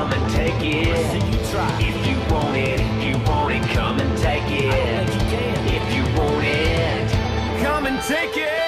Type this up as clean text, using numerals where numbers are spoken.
come and take it. If you want it, come and take it. If you want it, come and take it.